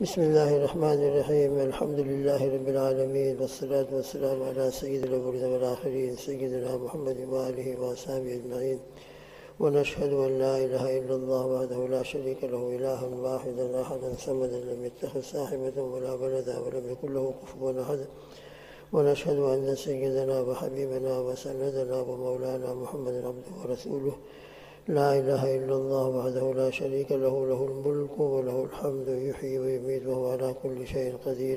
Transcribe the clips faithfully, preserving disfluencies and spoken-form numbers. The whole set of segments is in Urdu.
بسم الله الرحمن الرحيم الحمد لله رب العالمين والصلاة والسلام على سيد الأولين والآخرين سيدنا محمد وآله وأصحابه أجمعين ونشهد أن لا إله إلا الله وحده لا شريك له إلها واحدا أحدا صمدا لم يتخذ صاحبة ولا ولدا ولم يكن له كفوا أحد ونشهد أن سيدنا وحبيبنا وسندنا ومولانا محمد عبده ورسوله لا إله إلا الله وحده لا شريك له له الملك وله الحمد يحيي ويميت وهو على كل شيء قدير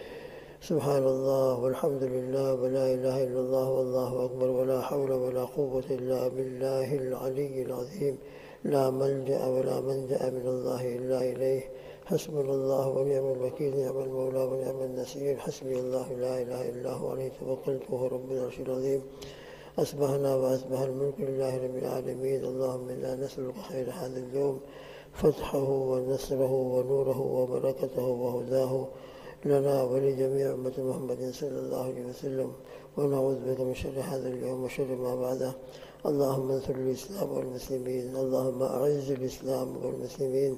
سبحان الله والحمد لله ولا إله إلا الله والله أكبر ولا حول ولا قوة إلا بالله العلي العظيم لا ملجأ ولا منجأ من الله إلا إليه حسبنا الله ونعم الوكيل نعم المولى ونعم النصير حسبي الله لا إله إلا هو عليه توكلت وهو رب العرش العظيم أصبحنا وأصبح الملك لله رب العالمين اللهم إنا نسألك خير هذا اليوم فتحه ونصره ونوره وبركته وهداه لنا ولجميع أمة محمد صلى الله عليه وسلم ونعوذ بك من شر هذا اليوم وشر ما بعده اللهم انصر الإسلام والمسلمين اللهم أعز الإسلام والمسلمين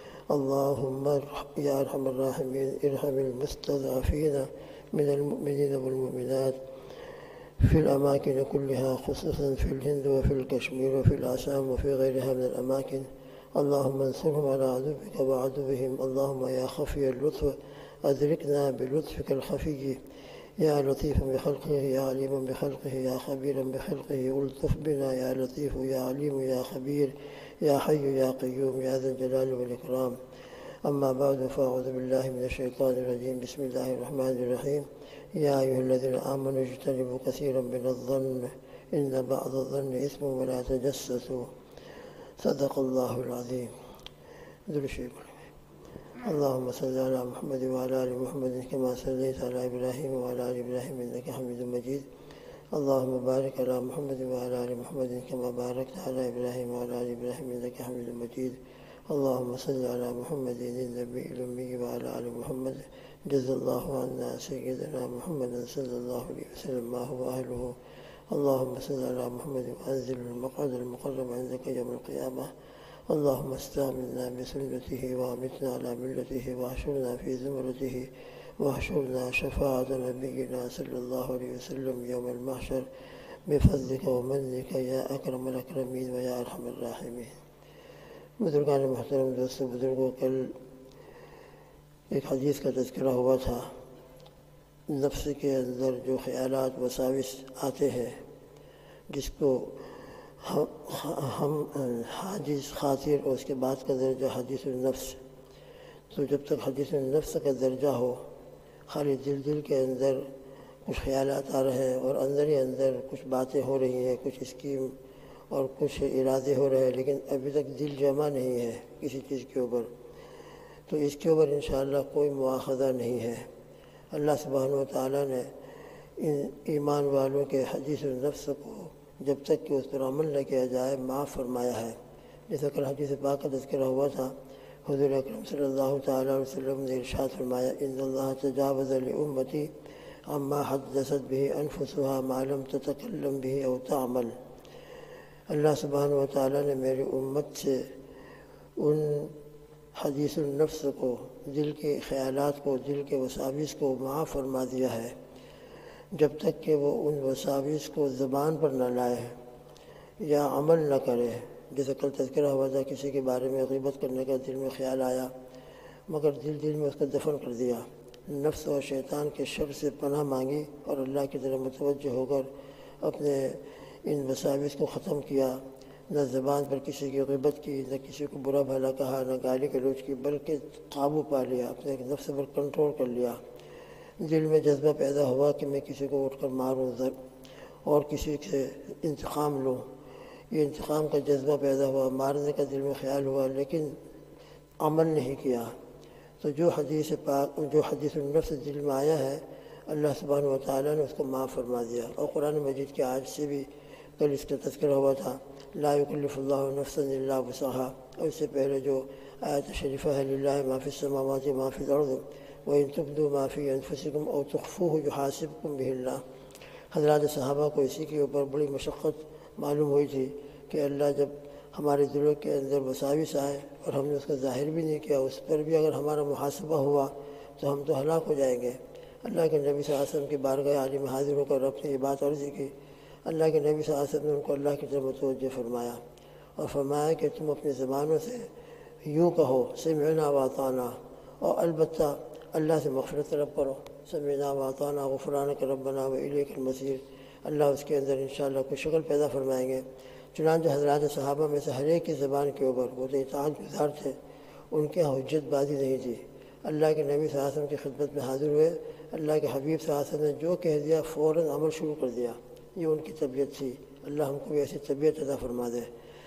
اللهم يا أرحم الراحمين ارحم المستضعفين من المؤمنين والمؤمنات في الأماكن كلها خصوصا في الهند وفي الكشمير وفي العسام وفي غيرها من الأماكن اللهم انصرهم على عدوك وعدوهم اللهم يا خفي اللطف أدركنا بلطفك الخفي يا لطيفا بخلقه يا عليما بخلقه يا خبيرا بخلقه ألطف بنا يا لطيف يا عليم يا خبير يا حي يا قيوم يا ذا الجلال والإكرام أما بعد فأعوذ بالله من الشيطان الرجيم بسم الله الرحمن الرحيم يا أيها الذين آمنوا اجتنبوا كثيرا من الظن إن بعض الظن إثم ولا تجسسوا صدق الله العظيم ذو الشيء اللهم صل على محمد وعلى آل محمد كما صليت على إبراهيم وعلى آل إبراهيم إنك حميد مجيد اللهم بارك على محمد وعلى آل محمد كما باركت على إبراهيم وعلى آل إبراهيم إنك حميد مجيد اللهم صل على محمد النبي الأمي وعلى آل محمد جزا الله عنا سيدنا محمد صلى الله عليه وسلم ما هو أهله اللهم صل على محمد وأنزل المقعد المقرب عندك يوم القيامة اللهم استعملنا بسنته وأمتنا على ملته واحشرنا في زمرته واحشرنا شفاعة نبينا صلى الله عليه وسلم يوم المحشر بفضلك ومنك يا أكرم الأكرمين ويا أرحم الراحمين بزرگان محترم دوستو بزرگوں کل ایک حدیث کا تذکرہ ہوا تھا نفس کے اندر جو خیالات وساوس آتے ہیں جس کو ہم حدیث خاطر اور اس کے بعد کا درجہ حدیث النفس تو جب تک حدیث النفس کا درجہ ہو خالی دل دل کے اندر کچھ خیالات آ رہے ہیں اور اندر ہی اندر کچھ باتیں ہو رہی ہیں کچھ اسکیم اور کچھ ارادے ہو رہے ہیں لیکن ابھی تک دل جمع نہیں ہے کسی چیز کے اوپر تو اس کے اوپر انشاءاللہ کوئی مواخذہ نہیں ہے اللہ سبحانہ و تعالیٰ نے ان ایمان والوں کے حدیث النفس کو جب تک کہ اس پر عمل نہ کیا جائے معاف فرمایا ہے جیسا کہ حدیث پاک کا تذکرہ ہوا تھا حضور اکرم صلی اللہ تعالیٰ علیہ وسلم نے ارشاد فرمایا ان اللہ تجاوز لامتی عما حدثت به انفسها ما لم تتکلم به او تعمل اللہ سبحانہ و تعالیٰ نے میری امت سے ان حدیث النفس کو دل کے خیالات کو دل کے وساوس کو معاف فرما دیا ہے جب تک کہ وہ ان وساوس کو زبان پر نہ لائے یا عمل نہ کرے جیسے کل تذکرہ ہوا تھا کسی کے بارے میں غیبت کرنے کا دل میں خیال آیا مگر دل دل میں اس کو دفن کر دیا نفس اور شیطان کے شر سے پناہ مانگی اور اللہ کی طرف متوجہ ہو کر اپنے ان وساوس کو ختم کیا نہ زبان پر کسی کی غیبت کی نہ کسی کو برا بھلا کہا نہ گالی گلوچ کی بلکہ قابو پا لیا اپنے نفس پر کنٹرول کر لیا دل میں جذبہ پیدا ہوا کہ میں کسی کو اٹھ کر ماروں اور کسی سے انتقام لوں یہ انتقام کا جذبہ پیدا ہوا مارنے کا دل میں خیال ہوا لیکن عمل نہیں کیا تو جو حدیث پاک جو حدیث النفس دل میں آیا ہے اللہ سبحانہ و تعالیٰ نے اس کو معاف فرما دیا اور قرآن مجید کے آج سے بھی کل اس کا تذکرہ ہوا تھا لا یکلف اللہ نفسا الا وسعها اور اس سے پہلے جو آیت شریفہ ہے للہ ما فی السماوات و ما فی الارض وَإِن تُبْدُوا مَا فِي أَنفُسِكُمْ أَوْ تُخْفُوهُ يُحَاسِبْكُم بِهِ اللَّهُ حضرات صحابہ کو اسی کے اوپر بڑی مشقت معلوم ہوئی تھی کہ اللہ جب ہمارے دلوں کے اندر وساوس آئے اور ہم نے اس کا ظاہر بھی نہیں کیا، اس پر بھی اگر ہمارا محاسبہ ہوا تو ہم تو ہلاک ہو جائیں گے۔ اللہ کے نبی صلی اللہ علیہ وسلم کی بارگاہ عالم حاضر ہو کر اپنی یہ بات عرضی کی۔ اللہ کے نبی صلی اللہ علیہ وسلم نے ان کو اللہ کی طرف متوجہ فرمایا اور فرمایا کہ تم اپنی زبانوں سے یوں کہو سمعنا واطعنا، اور البتہ اللہ سے مغفرت طلب کرو، سمعنا واطعنا غفرانک ربنا والیک المصیر۔ اللہ اس کے اندر انشاءاللہ کوئی شکل پیدا فرمائیں گے۔ چنانچہ حضرات صحابہ میں سے ہر ایک کی زبان کے اوپر وہ تو اطاعت گزار تھے، ان کے یہاں حجت بازی نہیں تھی۔ اللہ کے نبی صلی اللہ علیہ وسلم کی خدمت میں حاضر ہوئے، اللہ کے حبیب صلی اللہ علیہ وسلم نے جو کہہ دیا فوراً عمل شروع کر دیا۔ یہ ان کی طبیعت تھی۔ اللہ ہم کو بھی ایسی طبیعت عطا فرما دے۔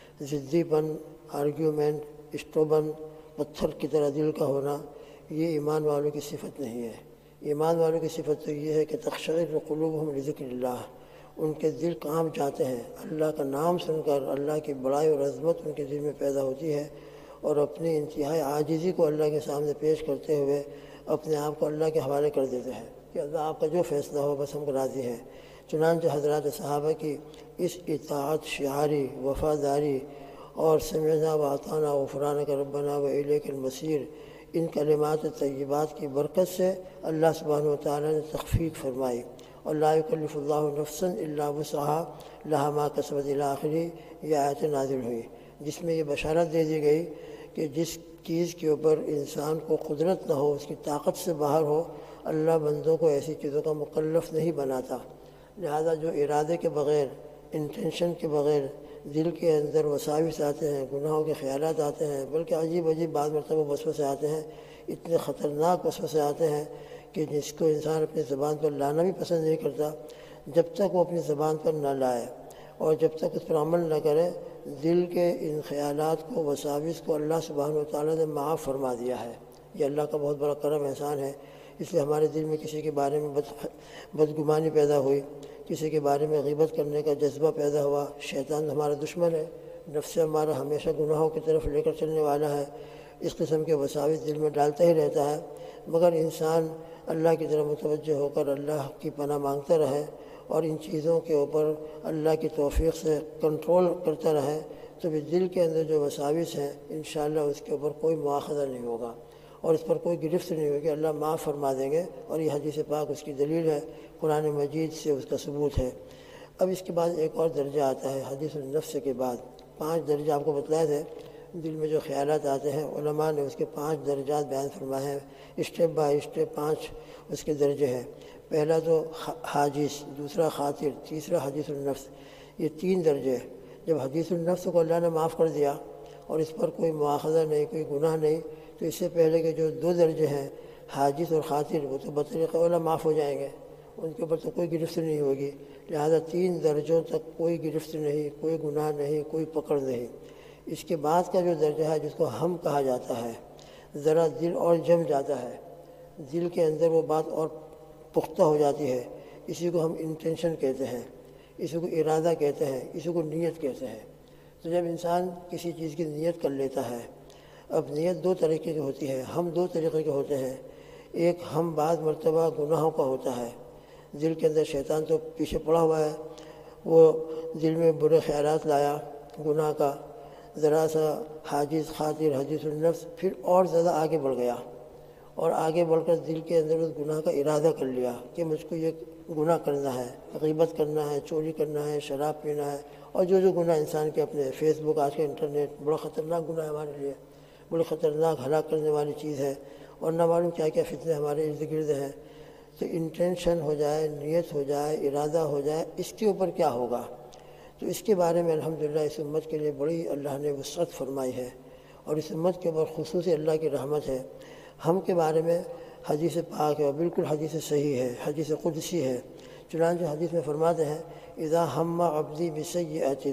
ضدی پن، آرگیومنٹ، اسٹوبن، پتھر کی طرح دل کا ہونا، یہ ایمان والوں کی صفت نہیں ہے۔ ایمان والوں کی صفت تو یہ ہے کہ تخشعر قلوبہم لذکر اللہ، ان کے دل کانپ جاتے ہیں، اللہ کا نام سن کر اللہ کی بڑائی اور عظمت ان کے دل میں پیدا ہوتی ہے، اور اپنی انتہائی عاجزی کو اللہ کے سامنے پیش کرتے ہوئے اپنے آپ کو اللہ کے حوالے کر دیتے ہیں کہ اللہ آپ کا جو فیصلہ ہو بس ہم کو راضی ہے۔ چنانچہ حضرات صحابہ کی اس اطاعت شعاری، وفاداری اور سمعنا واطعنا غفرانک ربنا والیک المصیر، ان کلمات طیبات کی برکت سے اللہ سبحانہ و تعالیٰ نے تخفیف فرمائی، اور لا یکلف اللہ نفسا الا وسعها لها ما کسبت الی آخری، یہ آیت نازل ہوئی جس میں یہ بشارت دے دی گئی کہ جس چیز کے اوپر انسان کو قدرت نہ ہو، اس کی طاقت سے باہر ہو، اللہ بندوں کو ایسی چیزوں کا مکلف نہیں بناتا۔ لہذا جو ارادے کے بغیر، انٹینشن کے بغیر دل کے اندر وساوس آتے ہیں، گناہوں کے خیالات آتے ہیں، بلکہ عجیب عجیب بعض مرتبہ وسوسے آتے ہیں، اتنے خطرناک وسوسے آتے ہیں کہ جس کو انسان اپنی زبان پر لانا بھی پسند نہیں کرتا، جب تک وہ اپنی زبان پر نہ لائے اور جب تک اس پر عمل نہ کرے، دل کے ان خیالات کو، وساوس کو اللہ سبحانہ و تعالیٰ نے معاف فرما دیا ہے۔ یہ اللہ کا بہت بڑا کرم احسان ہے۔ اس لیے ہمارے دل میں کسی کے بارے میں بد بدگمانی پیدا ہوئی، کسی کے بارے میں غیبت کرنے کا جذبہ پیدا ہوا، شیطان ہمارا دشمن ہے، نفس ہمارا ہمیشہ گناہوں کی طرف لے کر چلنے والا ہے، اس قسم کے وساوس دل میں ڈالتا ہی رہتا ہے، مگر انسان اللہ کی طرف متوجہ ہو کر اللہ کی پناہ مانگتا رہے اور ان چیزوں کے اوپر اللہ کی توفیق سے کنٹرول کرتا رہے، تو بھی دل کے اندر جو وساوس ہیں انشاءاللہ اس کے اوپر کوئی مواخذہ نہیں ہوگا اور اس پر کوئی گرفت نہیں ہوگی، اللہ معاف فرما دیں گے، اور یہ حدیث پاک اس کی دلیل ہے، قرآن مجید سے اس کا ثبوت ہے۔ اب اس کے بعد ایک اور درجہ آتا ہے حدیث النفس کے بعد۔ پانچ درجہ آپ کو بتلائے تھے، دل میں جو خیالات آتے ہیں، علماء نے اس کے پانچ درجات بیان فرمائے ہیں، اسٹیپ بائی اسٹیپ پانچ اس کے درجے ہیں۔ پہلا تو حاجز، دوسرا خاطر، تیسرا حدیث النفس، یہ تین درجے۔ جب حدیث النفس کو اللہ نے معاف کر دیا اور اس پر کوئی مواخذہ نہیں، کوئی گناہ نہیں، تو اس سے پہلے کے جو دو درجے ہیں حاجز اور خاطر، وہ تو بطریق اولا معاف ہو جائیں گے، ان کے اوپر تو کوئی گرفت نہیں ہوگی۔ لہذا تین درجوں تک کوئی گرفت نہیں، کوئی گناہ نہیں، کوئی پکڑ نہیں۔ اس کے بعد کا جو درجہ ہے جس کو ہم کہا جاتا ہے، ذرا دل اور جم جاتا ہے، دل کے اندر وہ بات اور پختہ ہو جاتی ہے، اسی کو ہم انٹینشن کہتے ہیں، اسی کو ارادہ کہتے ہیں، اسی کو نیت کہتے ہیں۔ تو جب انسان کسی چیز کی نیت کر لیتا ہے، اب نیت دو طریقے کی ہوتی ہے، ہم دو طریقے کے ہوتے ہیں۔ ایک ہم بعض مرتبہ گناہوں کا ہوتا ہے، دل کے اندر شیطان تو پیچھے پڑا ہوا ہے، وہ دل میں برے خیالات لایا گناہ کا، ذرا سا حاجز، خاطر، حدیث النفس، پھر اور زیادہ آگے بڑھ گیا اور آگے بڑھ کر دل کے اندر اس گناہ کا ارادہ کر لیا کہ مجھ کو یہ گناہ کرنا ہے، غیبت کرنا ہے، چوری کرنا ہے، شراب پینا ہے، اور جو جو گناہ انسان کے اپنے، فیس بک، آج کا انٹرنیٹ بڑا خطرناک گناہ ہے ہمارے لیے، بڑی خطرناک ہلاک کرنے والی چیز ہے، اور نہ معلوم کیا کیا فتنے ہمارے ارد گرد ہیں۔ تو انٹینشن ہو جائے، نیت ہو جائے، ارادہ ہو جائے، اس کے اوپر کیا ہوگا؟ تو اس کے بارے میں الحمدللہ اس امت کے لیے بڑی اللہ نے وسعت فرمائی ہے، اور اس امت کے اوپر خصوصی اللہ کی رحمت ہے۔ ہم کے بارے میں حدیث پاک ہے، اور بالکل حدیث صحیح ہے، حدیث قدسی ہے۔ چنانچہ حدیث میں فرماتے ہیں اذا ہم عبدی بسیئۃ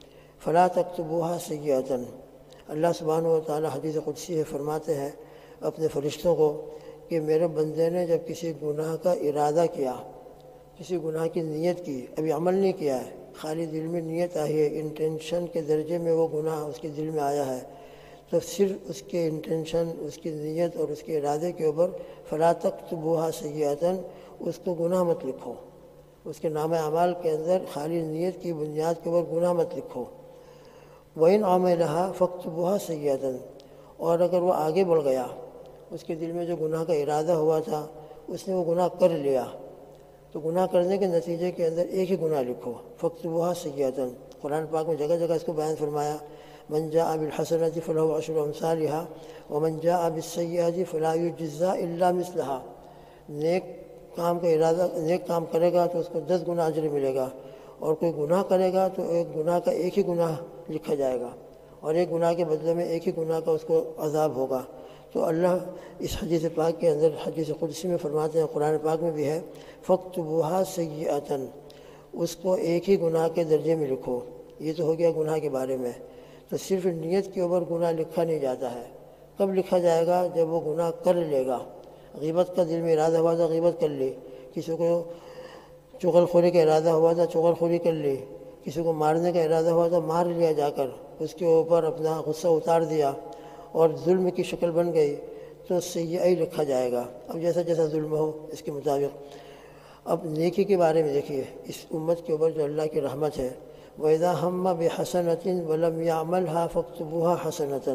فلا تکتبوها سیئۃ۔ اللہ سبحانہ و تعالی حدیث قدسی ہے، فرماتے ہیں اپنے فرشتوں کو کہ میرے بندے نے جب کسی گناہ کا ارادہ کیا، کسی گناہ کی نیت کی، ابھی عمل نہیں کیا ہے، خالی دل میں نیت آئی ہے، انٹینشن کے درجے میں وہ گناہ اس کے دل میں آیا ہے، تو صرف اس کے انٹینشن، اس کی نیت اور اس کے ارادے کے اوپر فلا تکتبوها سیئۃ، اس کو گناہ مت لکھو، اس کے نام اعمال کے اندر خالی نیت کی بنیاد کے اوپر گناہ مت لکھو۔ وَإِنْ عَمِلَهَا فَاكْتُبُوهَا سَيِّئَةً، اور اگر وہ آگے بڑھ گیا، اس کے دل میں جو گناہ کا ارادہ ہوا تھا اس نے وہ گناہ کر لیا، تو گناہ کرنے کے نتیجے کے اندر ایک ہی گناہ لکھو، فَاكْتُبُوهَا سَيِّئَةً۔ قرآن پاک میں جگہ جگہ اس کو بیان فرمایا، مَنْ جَاءَ بِالْحَسَنَةِ فَلَهُ عَشْرُ أَمْثَالِهَا وَمَنْ جَاءَ بِالسَّيِّئَةِ فَلَا يُجْزَىٰ إِلَّا مِثْلَهَا۔ نیک کام کا ارادہ نیک کام کرے گا تو اس کو دس گنا اجر ملے گا، اور کوئی گناہ کرے گا تو ایک گناہ کا ایک ہی گناہ لکھا جائے گا، اور ایک گناہ کے بدلے میں ایک ہی گناہ کا اس کو عذاب ہوگا۔ تو اللہ اس حدیث پاک کے اندر حدیث قدسی میں فرماتے ہیں، قرآن پاک میں بھی ہے، فَاكْتُبُوهَا سَيِّئَةً، اس کو ایک ہی گناہ کے درجے میں لکھو۔ یہ تو ہو گیا گناہ کے بارے میں۔ تو صرف نیت کے اوپر گناہ لکھا نہیں جاتا ہے، کب لکھا جائے گا؟ جب وہ گناہ کر لے گا۔ غیبت کا دل میں ارادہ ہوا تھا، غیبت کر لی، کسی کو چغل خوری کا ارادہ ہوا تھا، چغل خوری کر لی، کسی کو مارنے کا ارادہ ہوا تھا، مار لیا جا کر، اس کے اوپر اپنا غصہ اتار دیا اور ظلم کی شکل بن گئی، تو سیئہ ہی لکھا جائے گا۔ اب جیسا جیسا ظلم ہو اس کے مطابق۔ اب نیکی کے بارے میں دیکھیے، اس امت کے اوپر جو اللہ کی رحمت ہے، وَإِذَا هَمَّ بِحَسَنَةٍ وَلَمْ يَعْمَلْهَا فَاكْتُبُوهَا حَسَنَةً،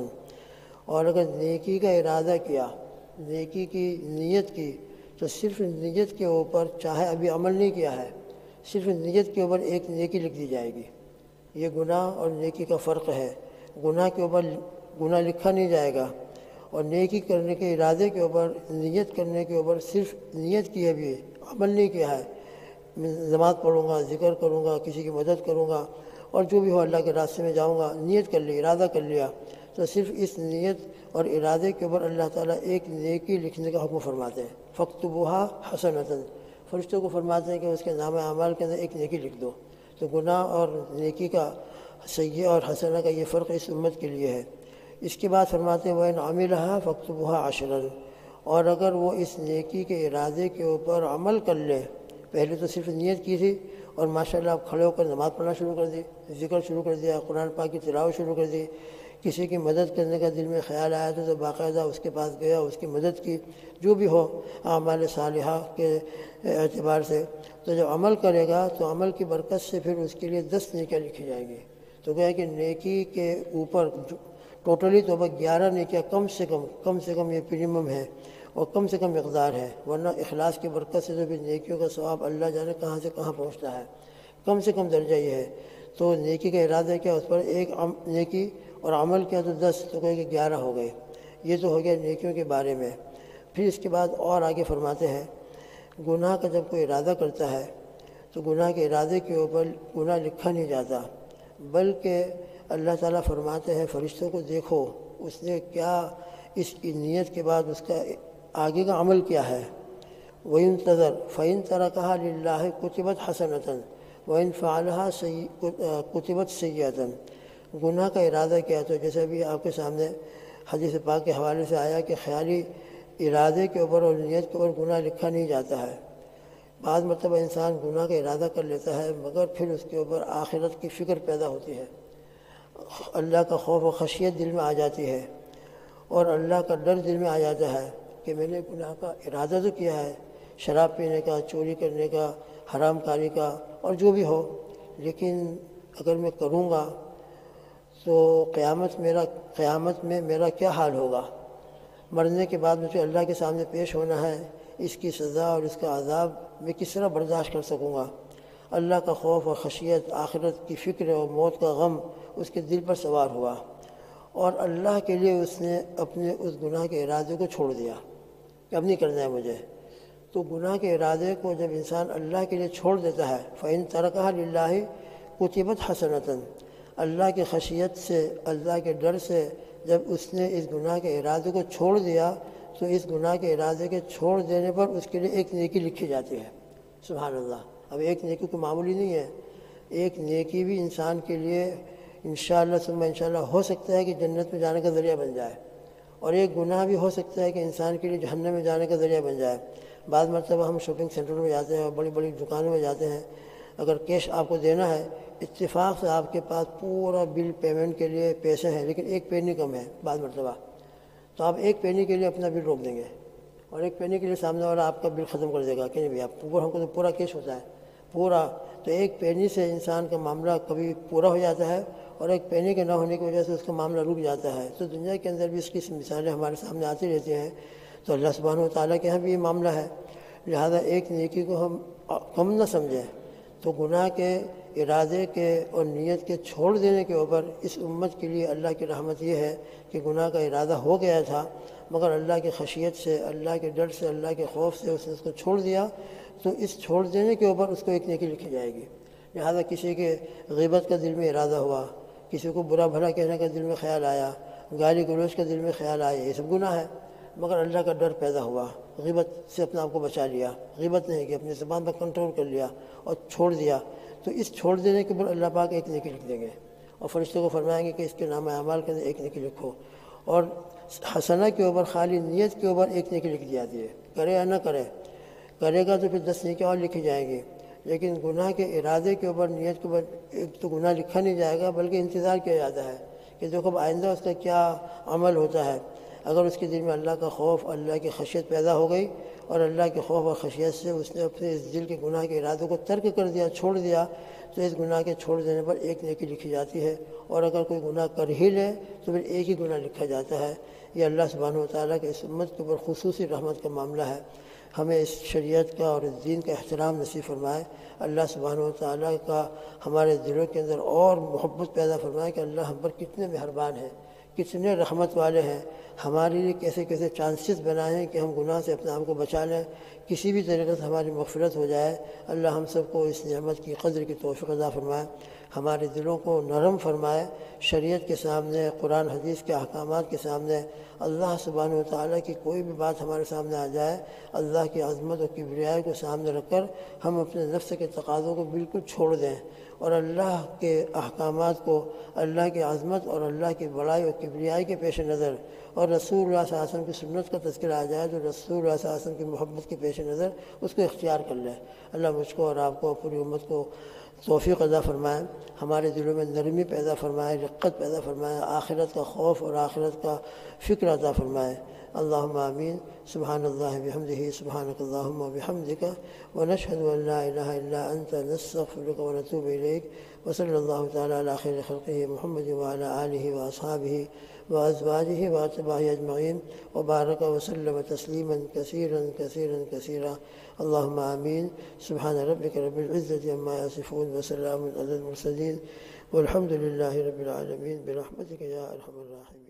اور اگر نیکی کا ارادہ کیا، نیکی کی نیت کی، تو صرف نیت کے اوپر، چاہے ابھی عمل نہیں کیا ہے، صرف نیت کے اوپر ایک نیکی لکھ دی جائے گی۔ یہ گناہ اور نیکی کا فرق ہے۔ گناہ کے اوپر گناہ لکھا نہیں جائے گا، اور نیکی کرنے کے ارادے کے اوپر، نیت کرنے کے اوپر صرف نیت کی ہے، بھی عمل نہیں کیا ہے، میں نماز پڑھوں گا، ذکر کروں گا، کسی کی مدد کروں گا، اور جو بھی ہو اللہ کے راستے میں جاؤں گا، نیت کر لی، ارادہ کر لیا، تو صرف اس نیت اور ارادے کے اوپر اللہ تعالیٰ ایک نیکی لکھنے کا حکم فرماتے ہیں، فَاكْتُبُوهَا حَسَنَةً۔ فرشتوں کو فرماتے ہیں کہ اس کے نام اعمال کے اندر ایک نیکی لکھ دو۔ تو گناہ اور نیکی کا، سیئہ اور حسنہ کا یہ فرق اس امت کے لیے ہے۔ اس کے بعد فرماتے ہیں وَإِنْ عَمِلَهَا فَاكْتُبُوهَا عَشْرًا، اور اگر وہ اس نیکی کے ارادے کے اوپر عمل کر لے، پہلے تو صرف نیت کی تھی اور ماشاءاللہ آپ کھڑے ہو کر نماز پڑھنا شروع کر دی، ذکر شروع کر دیا، قرآن پاک کی تلاوت شروع کر دی، کسی کی مدد کرنے کا دل میں خیال آیا تھا تو باقاعدہ اس کے پاس گیا، اس کی مدد کی، جو بھی ہو اعمال صالحہ کے اعتبار سے، تو جب عمل کرے گا تو عمل کی برکت سے پھر اس کے لیے دس نیکیاں لکھی جائیں گی۔ تو گویا کہ نیکی کے اوپر ٹوٹلی تو بس گیارہ نیکیاں کم سے کم کم سے کم یہ پریمم ہے اور کم سے کم مقدار ہے، ورنہ اخلاص کی برکت سے تو پھر نیکیوں کا ثواب اللہ جانے کہاں سے کہاں پہنچتا ہے۔ کم سے کم درجہ یہ ہے۔ تو نیکی کا ارادہ کیا، اس پر ایک نیکی، اور عمل کیا تو دس، تو کہ گیارہ ہو گئے۔ یہ تو ہو گیا نیکیوں کے بارے میں۔ پھر اس کے بعد اور آگے فرماتے ہیں، گناہ کا جب کوئی ارادہ کرتا ہے تو گناہ کے ارادے کے اوپر گناہ لکھا نہیں جاتا، بلکہ اللہ تعالیٰ فرماتے ہیں فرشتوں کو دیکھو اس نے کیا اس کی نیت کے بعد اس کا آگے کا عمل کیا ہے۔ وَيُنْتَظَرْ فَإِنْ تَرَكَهَا لِلَّهِ كُتِبَتْ حَسَنَةً وَإِنْ فَعَلَهَا كُتِبَتْ سَيِّئَةً۔ گناہ کا ارادہ کیا، تو جیسے بھی آپ کے سامنے حدیث پاک کے حوالے سے آیا کہ خیالی ارادے کے اوپر اور نیت کے اوپر گناہ لکھا نہیں جاتا ہے۔ بعض مرتبہ انسان گناہ کا ارادہ کر لیتا ہے مگر پھر اس کے اوپر آخرت کی فکر پیدا ہوتی ہے، اللہ کا خوف و خشیت دل میں آ جاتی ہے، اور اللہ کا ڈر دل میں آ جاتا ہے کہ میں نے گناہ کا ارادہ تو کیا ہے، شراب پینے کا، چوری کرنے کا، حرام کاری کا، اور جو بھی ہو، لیکن اگر میں کروں گا تو قیامت میرا قیامت میں میرا کیا حال ہوگا، مرنے کے بعد مجھے اللہ کے سامنے پیش ہونا ہے، اس کی سزا اور اس کا عذاب میں کس طرح برداشت کر سکوں گا۔ اللہ کا خوف اور خشیت، آخرت کی فکر اور موت کا غم اس کے دل پر سوار ہوا، اور اللہ کے لیے اس نے اپنے اس گناہ کے ارادے کو چھوڑ دیا کہ اب نہیں کرنا ہے مجھے۔ تو گناہ کے ارادے کو جب انسان اللہ کے لیے چھوڑ دیتا ہے، فَإِن تَرَكَهَا لِلَّهِ كُتِبَتْ حَسَنَةً، اللہ کی خشیت سے، اللہ کے ڈر سے جب اس نے اس گناہ کے ارادے کو چھوڑ دیا تو اس گناہ کے ارادے کے چھوڑ دینے پر اس کے لیے ایک نیکی لکھی جاتی ہے۔ سبحان اللہ۔ اب ایک نیکی کو معمولی نہیں ہے، ایک نیکی بھی انسان کے لیے انشاءاللہ ثم انشاءاللہ ہو سکتا ہے کہ جنت میں جانے کا ذریعہ بن جائے، اور ایک گناہ بھی ہو سکتا ہے کہ انسان کے لیے جہنم میں جانے کا ذریعہ بن جائے۔ بعض مرتبہ ہم شاپنگ سینٹروں میں جاتے ہیں اور بڑی بڑی دکانوں میں جاتے ہیں، اگر کیش آپ کو دینا ہے، اتفاق سے آپ کے پاس پورا بل پیمنٹ کے لیے پیسے ہیں لیکن ایک پینی کم ہے بعض مرتبہ، تو آپ ایک پینی کے لیے اپنا بل روک دیں گے، اور ایک پینی کے لیے سامنے والا آپ کا بل ختم کر دے گا کہ نہیں بھیا پورا، ہم کو تو پورا کیش ہوتا ہے پورا۔ تو ایک پینی سے انسان کا معاملہ کبھی پورا ہو جاتا ہے اور ایک پینے کے نہ ہونے کی وجہ سے اس کا معاملہ رک جاتا ہے. تو دنیا کے اندر بھی اس کی مثالیں ہمارے سامنے آتی رہتی ہیں. تو اللہ سبحانہ و تعالیٰ کے یہاں بھی یہ معاملہ ہے. لہذا ایک نیکی کو ہم کم نہ سمجھیں. تو گناہ کے ارادے کے اور نیت کے چھوڑ دینے کے اوپر اس امت کے لیے اللہ کی رحمت یہ ہے کہ گناہ کا ارادہ ہو گیا تھا، مگر اللہ کی خشیت سے، اللہ کے ڈر سے، اللہ کے خوف سے اس نے اس کو چھوڑ دیا. تو اس چھوڑ دینے کے اوپر اس کو ایک نیکی لکھی جائے گی. لہذا کسی کے غیبت کا دل میں ارادہ ہوا، کسی کو برا بھلا کہنے کا دل میں خیال آیا، گالی گلوچ کا دل میں خیال آیا، یہ سب گناہ ہے. مگر اللہ کا ڈر پیدا ہوا، غیبت سے اپنے آپ کو بچا لیا، غیبت نہیں کہ اپنی زبان پر کنٹرول کر لیا اور چھوڑ دیا. تو اس چھوڑ دینے کے اوپر اللہ پاک ایک نیکی لکھ دیں گے اور فرشتوں کو فرمائیں گے کہ اس کے نام اعمال کے اندر ایک نیکی لکھو. اور حسنہ کے اوپر، خالی نیت کے اوپر ایک نیکی لکھ دی جاتی ہے. کرے یا نہ کرے، کرے گا تو پھر دس نیکیاں اور لکھی جائیں گی. لیکن گناہ کے ارادے کے اوپر، نیت کے اوپر ایک تو گناہ لکھا نہیں جائے گا، بلکہ انتظار کیا جاتا ہے کہ دیکھو اب آئندہ اس کا کیا عمل ہوتا ہے. اگر اس کے دل میں اللہ کا خوف، اللہ کی خشیت پیدا ہو گئی اور اللہ کے خوف اور خشیت سے اس نے اپنے اس دل کے گناہ کے ارادوں کو ترک کر دیا، چھوڑ دیا، تو اس گناہ کے چھوڑ دینے پر ایک نیکی لکھی جاتی ہے. اور اگر کوئی گناہ کر ہی لے تو پھر ایک ہی گناہ لکھا جاتا ہے. یہ اللہ سبحانہ و تعالیٰ کے اس امت کے اوپر خصوصی رحمت کا معاملہ ہے. ہمیں اس شریعت کا اور اس دین کا احترام نصیب فرمائے. اللہ سبحانہ و تعالیٰ کا ہمارے دلوں کے اندر اور محبت پیدا فرمائے کہ اللہ ہم پر کتنے مہربان ہیں، کتنے رحمت والے ہیں. ہمارے لیے کیسے کیسے چانسز بنائے ہیں کہ ہم گناہ سے اپنے آپ کو بچا لیں، کسی بھی طریقے سے ہماری مغفرت ہو جائے. اللہ ہم سب کو اس نعمت کی قدر کی توفیق عطا فرمائے، ہمارے دلوں کو نرم فرمائے. شریعت کے سامنے، قرآن حدیث کے احکامات کے سامنے اللہ سبحانہ و تعالیٰ کی کوئی بھی بات ہمارے سامنے آ جائے، اللہ کی عظمت اور کبریائی کو سامنے رکھ کر ہم اپنے نفس کے تقاضوں کو بالکل چھوڑ دیں اور اللہ کے احکامات کو، اللہ کی عظمت اور اللہ کی بڑائی اور کبریائی کے پیش نظر، اور رسول اللہ صلی اللہ علیہ وسلم کی سنت کا تذکرہ آ جائے تو رسول اللہ صلی اللہ علیہ وسلم کی محبت کے پیش نظر اس کو اختیار کر لیں. اللہ مجھ کو اور آپ کو، پوری امت کو توفیق عطا فرمائے، ہمارے دلوں میں نرمی پیدا فرمائے، رقت پیدا فرمائے، آخرت کا خوف اور آخرت کا فکر عطا فرمائے. اللہم آمین. سبحان اللہ بحمدہ، سبحانک اللہم وبحمدک، ونشہد ان لا الہ الا انت، نستغفرک ونتوب الیک. وصلی اللہ تعالی علی خیر خلقہ محمد وعلی آلہ واصحابہ وازواجہ واتباعہ اجمعین، وبارک وسلم تسلیما کثیرا کثیرا کثیرا. اللہم آمین. سبحان ربک رب العزۃ عما یصفون، وسلام علی المرسلین، والحمد للہ رب العالمین، برحمتک یا ارحم الراحمین.